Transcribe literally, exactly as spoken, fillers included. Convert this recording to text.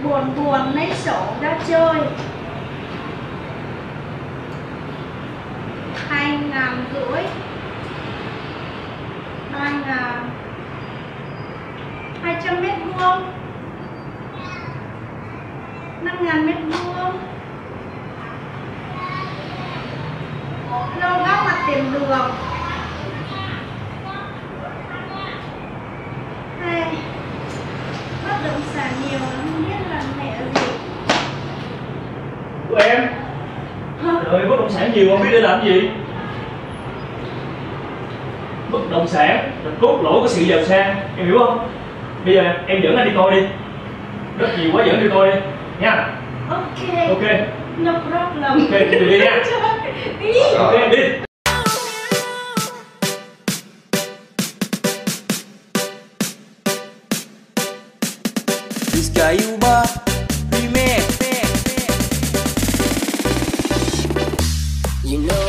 Buồn buồn lấy sổ ra chơi. Hai ngàn rưỡi. Hai ngàn. Hai trăm mét vuông. Năm ngàn mét vuông. Lô góc mặt tiền đường. Hay bất động sản nhiều lắm, không biết là mẹ gì. Của em. Hả? Rồi bất động sản nhiều không biết để làm gì. Bất động sản là cốt lõi của sự giàu sang, em hiểu không? Bây giờ em dẫn anh đi coi đi. Rất nhiều quá, dẫn đi coi đi nha. Ok. Ok. No problem. Ok, đi đi nha. Đi. Ok, đi. Rizkyuba Remix. You know